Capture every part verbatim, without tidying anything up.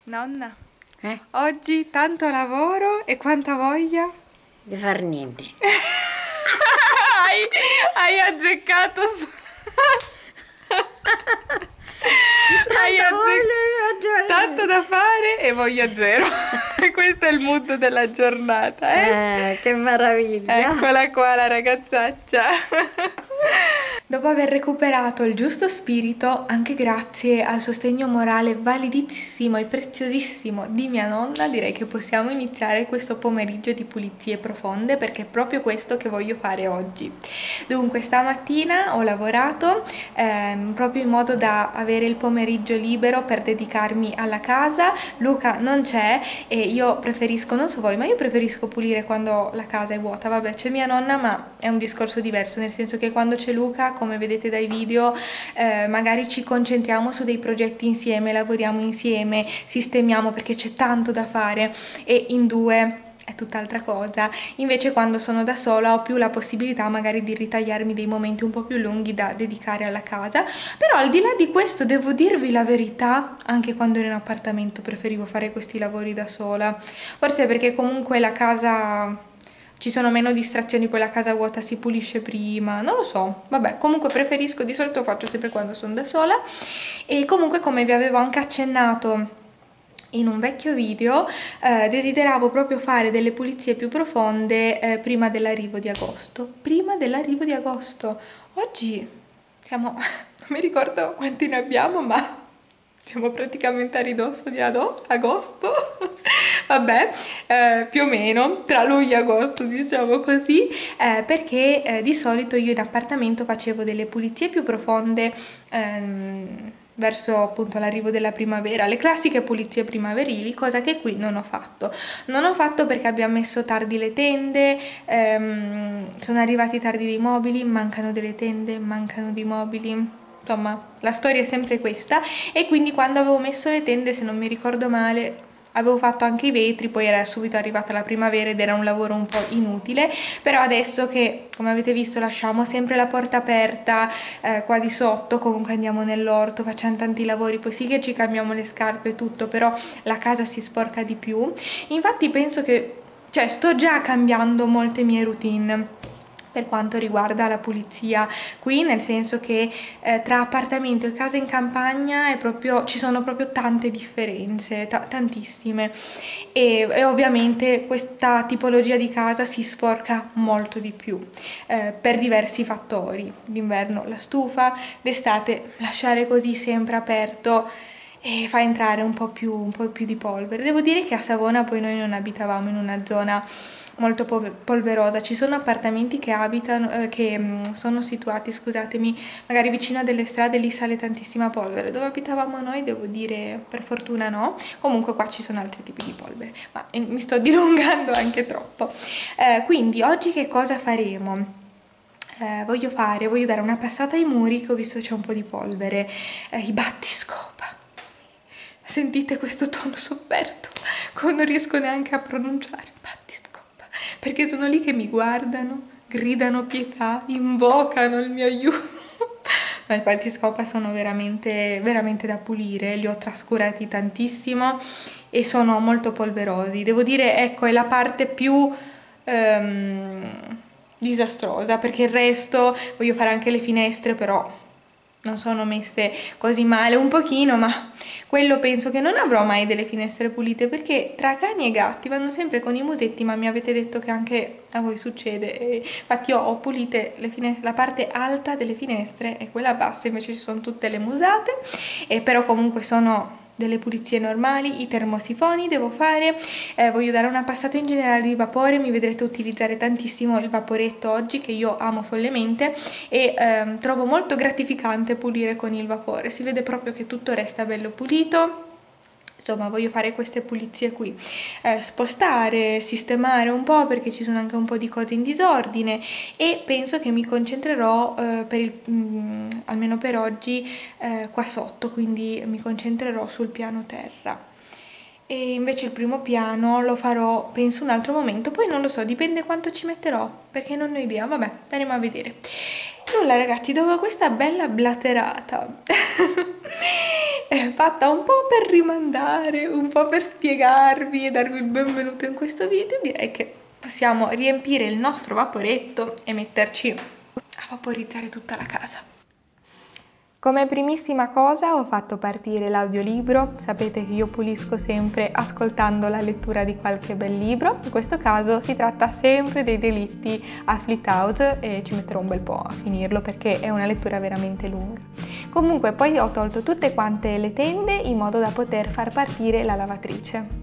Nonna, Eh? oggi tanto lavoro e quanta voglia. Di far niente. hai, hai azzeccato su... hai azze- tanto da fare e voglia zero. Questo è il mood della giornata, eh? Eh, che meraviglia. Eccola qua la ragazzaccia. Dopo aver recuperato il giusto spirito, anche grazie al sostegno morale validissimo e preziosissimo di mia nonna, direi che possiamo iniziare questo pomeriggio di pulizie profonde, perché è proprio questo che voglio fare oggi. Dunque, stamattina ho lavorato ehm, proprio in modo da avere il pomeriggio libero per dedicarmi alla casa. Luca non c'è e io preferisco, non so voi, ma io preferisco pulire quando la casa è vuota. Vabbè, c'è mia nonna, ma è un discorso diverso, nel senso che quando c'è Luca, come vedete dai video, eh, magari ci concentriamo su dei progetti insieme, lavoriamo insieme, sistemiamo, perché c'è tanto da fare e in due è tutt'altra cosa. Invece quando sono da sola ho più la possibilità magari di ritagliarmi dei momenti un po' più lunghi da dedicare alla casa. Però al di là di questo devo dirvi la verità, anche quando ero in appartamento preferivo fare questi lavori da sola, forse perché comunque la casa... ci sono meno distrazioni, poi la casa vuota si pulisce prima, non lo so, vabbè, comunque preferisco, di solito faccio sempre quando sono da sola. E comunque, come vi avevo anche accennato in un vecchio video, eh, desideravo proprio fare delle pulizie più profonde eh, prima dell'arrivo di agosto. Prima dell'arrivo di agosto. Oggi siamo, non mi ricordo quanti ne abbiamo, ma siamo praticamente a ridosso di agosto. Vabbè, eh, più o meno tra luglio e agosto, diciamo così, eh, perché eh, di solito io in appartamento facevo delle pulizie più profonde ehm, verso appunto l'arrivo della primavera, le classiche pulizie primaverili, cosa che qui non ho fatto. Non ho fatto perché abbiamo messo tardi le tende, ehm, sono arrivati tardi dei mobili, mancano delle tende, mancano dei mobili. Insomma, la storia è sempre questa, e quindi quando avevo messo le tende, se non mi ricordo male, avevo fatto anche i vetri, poi era subito arrivata la primavera ed era un lavoro un po' inutile. Però adesso che, come avete visto, lasciamo sempre la porta aperta eh, qua di sotto, comunque andiamo nell'orto, facciamo tanti lavori, poi sì che ci cambiamo le scarpe e tutto, però la casa si sporca di più. Infatti penso che, cioè, sto già cambiando molte mie routine per quanto riguarda la pulizia qui, nel senso che eh, tra appartamento e casa in campagna è proprio, ci sono proprio tante differenze, tantissime, e, e ovviamente questa tipologia di casa si sporca molto di più eh, per diversi fattori. D'inverno la stufa, d'estate lasciare così sempre aperto e fa entrare un po' più, un po' più di polvere. Devo dire che a Savona poi noi non abitavamo in una zona molto polverosa, ci sono appartamenti che abitano, eh, che mh, sono situati, scusatemi, magari vicino a delle strade, lì sale tantissima polvere. Dove abitavamo noi, devo dire, per fortuna no. Comunque qua ci sono altri tipi di polvere, ma eh, mi sto dilungando anche troppo. Eh, quindi oggi che cosa faremo? Eh, voglio fare, voglio dare una passata ai muri, che ho visto c'è un po' di polvere, eh, i battiscopa. Sentite questo tono sofferto, non riesco neanche a pronunciare, battiscopa, perché sono lì che mi guardano, gridano pietà, invocano il mio aiuto. Ma i battiscopa sono veramente, veramente da pulire, li ho trascurati tantissimo e sono molto polverosi. Devo dire, ecco, è la parte più ehm, disastrosa, perché il resto, voglio fare anche le finestre, però non sono messe così male, un pochino, ma quello penso che non avrò mai delle finestre pulite, perché tra cani e gatti vanno sempre con i musetti, ma mi avete detto che anche a voi succede. E infatti io ho pulite le finestre, la parte alta delle finestre e quella bassa invece ci sono tutte le musate, e però comunque sono delle pulizie normali. I termosifoni devo fare, eh, voglio dare una passata in generale di vapore, mi vedrete utilizzare tantissimo il vaporetto oggi, che io amo follemente, e ehm, trovo molto gratificante pulire con il vapore, si vede proprio che tutto resta bello pulito. Insomma, voglio fare queste pulizie qui, eh, spostare, sistemare un po', perché ci sono anche un po' di cose in disordine, e penso che mi concentrerò eh, per il, mh, almeno per oggi eh, qua sotto, quindi mi concentrerò sul piano terra. E invece il primo piano lo farò, penso, un altro momento, poi non lo so, dipende quanto ci metterò, perché non ho idea, vabbè, staremo a vedere. Nulla ragazzi, dopo questa bella blaterata è fatta un po' per rimandare, un po' per spiegarvi e darvi il benvenuto in questo video. Direi che possiamo riempire il nostro vaporetto e metterci a vaporizzare tutta la casa. Come primissima cosa ho fatto partire l'audiolibro. Sapete che io pulisco sempre ascoltando la lettura di qualche bel libro. In questo caso si tratta sempre dei Delitti a Fleet House e ci metterò un bel po' a finirlo perché è una lettura veramente lunga. Comunque poi ho tolto tutte quante le tende in modo da poter far partire la lavatrice.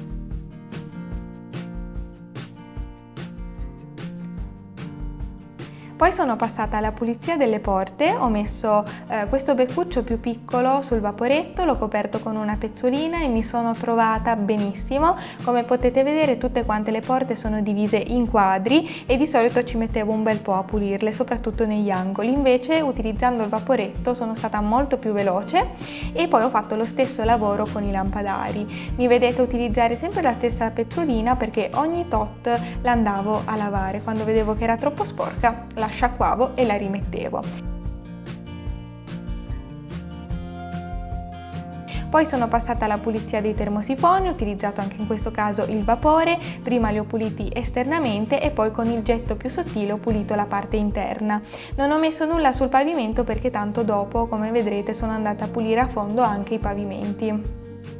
Poi sono passata alla pulizia delle porte, ho messo eh, questo beccuccio più piccolo sul vaporetto, l'ho coperto con una pezzolina e mi sono trovata benissimo. Come potete vedere tutte quante le porte sono divise in quadri e di solito ci mettevo un bel po' a pulirle, soprattutto negli angoli. Invece utilizzando il vaporetto sono stata molto più veloce e poi ho fatto lo stesso lavoro con i lampadari. Mi vedete utilizzare sempre la stessa pezzolina perché ogni tot l'andavo a lavare. Quando vedevo che era troppo sporca la sciacquavo e la rimettevo. Poi sono passata alla pulizia dei termosifoni, ho utilizzato anche in questo caso il vapore, prima li ho puliti esternamente e poi con il getto più sottile ho pulito la parte interna. Non ho messo nulla sul pavimento perché tanto dopo, come vedrete, sono andata a pulire a fondo anche i pavimenti.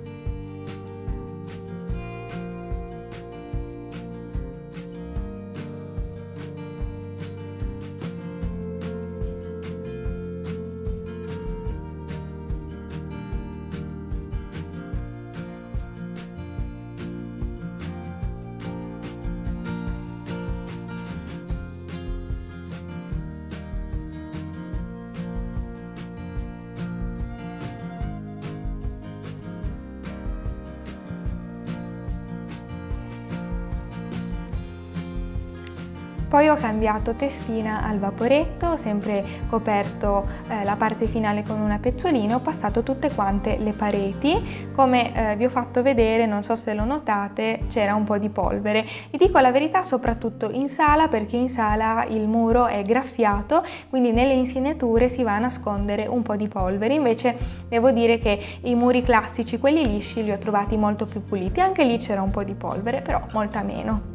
Poi ho cambiato testina al vaporetto, ho sempre coperto eh, la parte finale con una pezzolina e ho passato tutte quante le pareti. Come eh, vi ho fatto vedere, non so se lo notate, c'era un po' di polvere. Vi dico la verità, soprattutto in sala, perché in sala il muro è graffiato, quindi nelle insenature si va a nascondere un po' di polvere. Invece devo dire che i muri classici, quelli lisci, li ho trovati molto più puliti. Anche lì c'era un po' di polvere, però molta meno.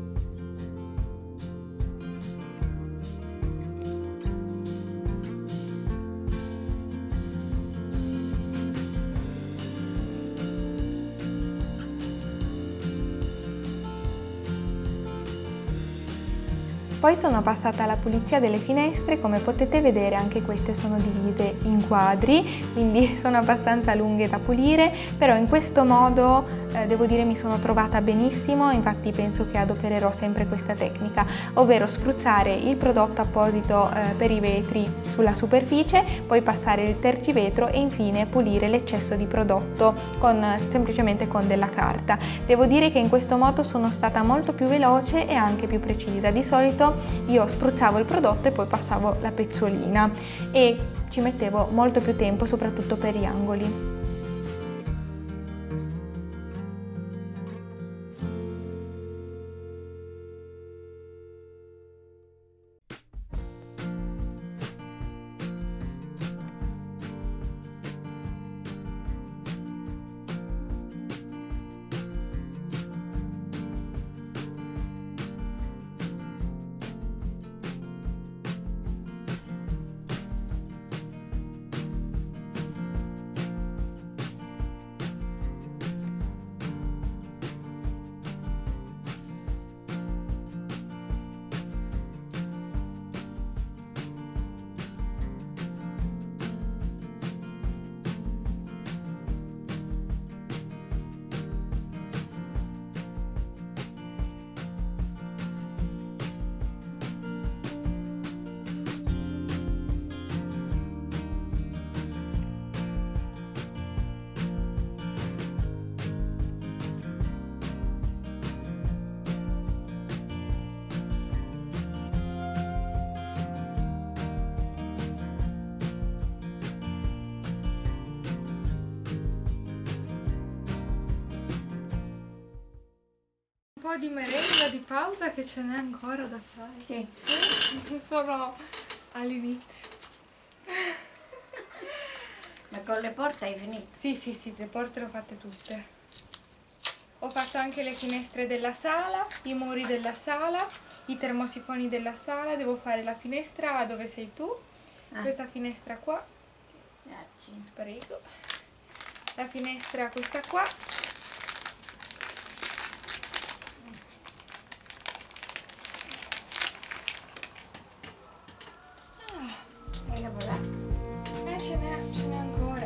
Poi sono passata alla pulizia delle finestre. Come potete vedere anche queste sono divise in quadri, quindi sono abbastanza lunghe da pulire, però in questo modo eh, devo dire mi sono trovata benissimo. Infatti penso che adopererò sempre questa tecnica, ovvero spruzzare il prodotto apposito eh, per i vetri sulla superficie, poi passare il tergivetro e infine pulire l'eccesso di prodotto con, semplicemente con della carta. Devo dire che in questo modo sono stata molto più veloce e anche più precisa. Di solito io spruzzavo il prodotto e poi passavo la pezzolina e ci mettevo molto più tempo, soprattutto per gli angoli. Un po' di merenda di pausa che ce n'è ancora da fare. Sì. Sono all'inizio. Ma Ma con le porte hai finito? Sì, sì, sì, le porte le ho fatte tutte. Ho fatto anche le finestre della sala, i muri della sala, i termosifoni della sala. Devo fare la finestra dove sei tu, ah. Questa finestra qua. Grazie. Prego. La finestra questa qua. Ah. Hai lavorato? Eh, ce n'è, ce n'è ancora.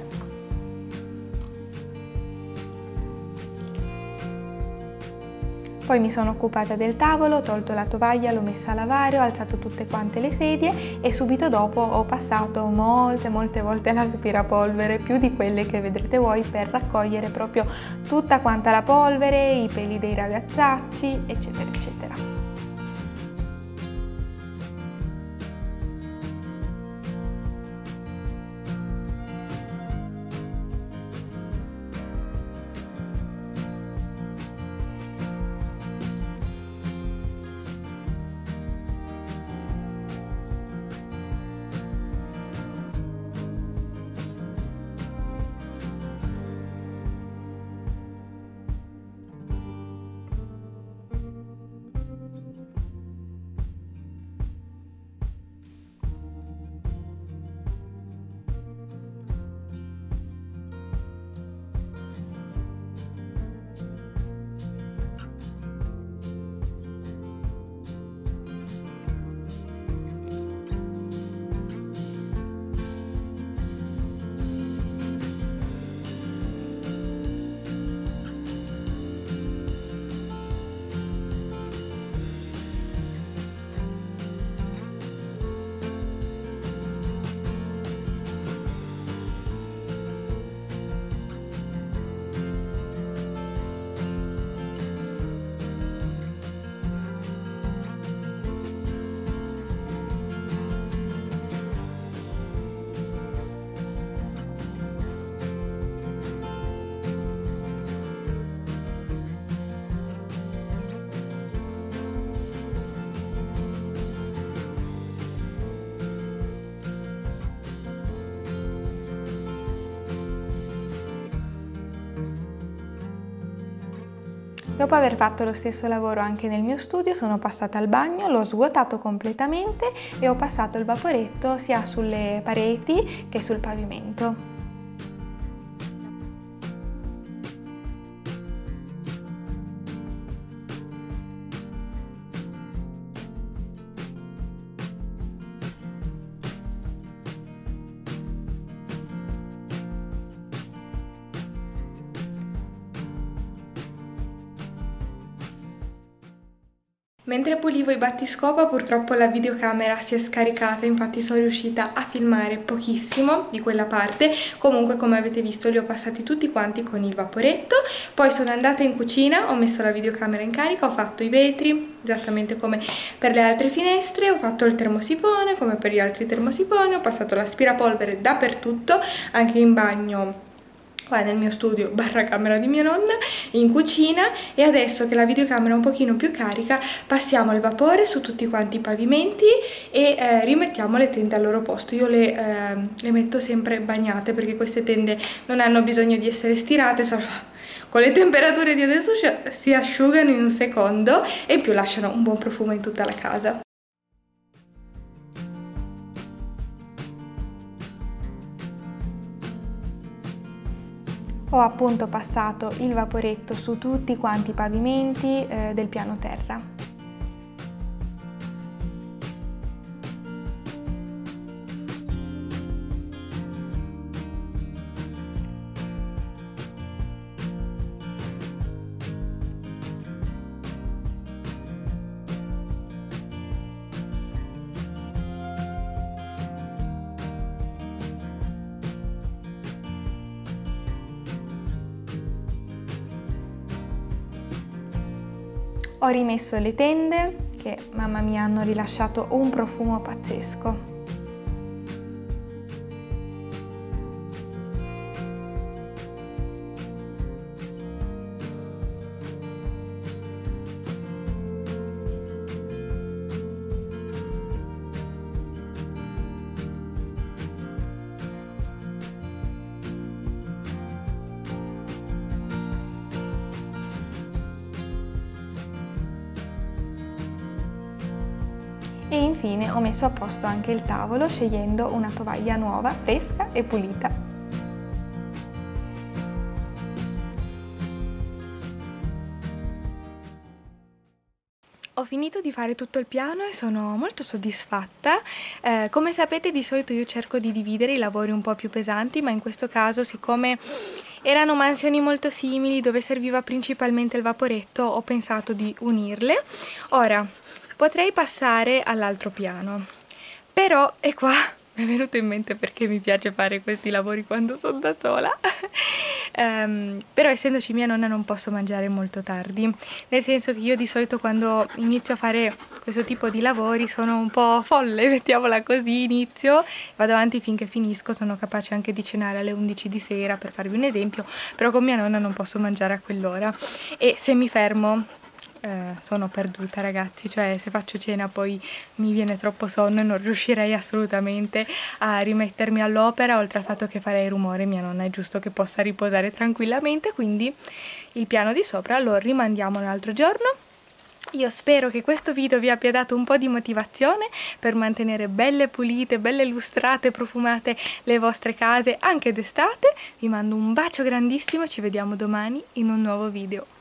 Poi mi sono occupata del tavolo, ho tolto la tovaglia, l'ho messa a lavare, ho alzato tutte quante le sedie e subito dopo ho passato molte molte volte l'aspirapolvere, più di quelle che vedrete voi, per raccogliere proprio tutta quanta la polvere, i peli dei ragazzacci, eccetera eccetera. Dopo aver fatto lo stesso lavoro anche nel mio studio, sono passata al bagno, l'ho svuotato completamente e ho passato il vaporetto sia sulle pareti che sul pavimento. Mentre pulivo i battiscopa, purtroppo la videocamera si è scaricata, infatti sono riuscita a filmare pochissimo di quella parte. Comunque, come avete visto, li ho passati tutti quanti con il vaporetto. Poi sono andata in cucina, ho messo la videocamera in carica, ho fatto i vetri, esattamente come per le altre finestre, ho fatto il termosifone come per gli altri termosifoni, ho passato l'aspirapolvere dappertutto, anche in bagno, qua nel mio studio barra camera di mia nonna, in cucina, e adesso che la videocamera è un pochino più carica passiamo il vapore su tutti quanti i pavimenti e eh, rimettiamo le tende al loro posto. Io le, eh, le metto sempre bagnate perché queste tende non hanno bisogno di essere stirate, so, con le temperature di adesso si asciugano in un secondo e in più lasciano un buon profumo in tutta la casa. Ho appunto passato il vaporetto su tutti quanti i pavimenti eh, del piano terra. Ho rimesso le tende che, mamma mia, hanno rilasciato un profumo pazzesco. E infine ho messo a posto anche il tavolo scegliendo una tovaglia nuova, fresca e pulita. Ho finito di fare tutto il piano e sono molto soddisfatta. Eh, come sapete, di solito io cerco di dividere i lavori un po' più pesanti, ma in questo caso, siccome erano mansioni molto simili dove serviva principalmente il vaporetto, ho pensato di unirle. Ora, potrei passare all'altro piano, però è qua mi è venuto in mente perché mi piace fare questi lavori quando sono da sola. um, però essendoci mia nonna non posso mangiare molto tardi, nel senso che io di solito quando inizio a fare questo tipo di lavori sono un po' folle, mettiamola così, inizio, vado avanti finché finisco, sono capace anche di cenare alle undici di sera, per farvi un esempio, però con mia nonna non posso mangiare a quell'ora e se mi fermo Eh, sono perduta, ragazzi, cioè se faccio cena poi mi viene troppo sonno e non riuscirei assolutamente a rimettermi all'opera, oltre al fatto che farei rumore. Mia nonna è giusto che possa riposare tranquillamente, quindi il piano di sopra lo rimandiamo un altro giorno. Io spero che questo video vi abbia dato un po' di motivazione per mantenere belle pulite, belle lustrate, profumate le vostre case anche d'estate. Vi mando un bacio grandissimo, ci vediamo domani in un nuovo video.